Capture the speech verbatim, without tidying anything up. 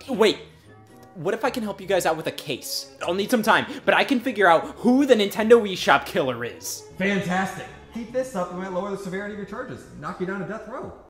Wait, what if I can help you guys out with a case? I'll need some time, but I can figure out who the Nintendo eShop killer is. Fantastic. Keep this up and might lower the severity of your charges, knock you down to death row.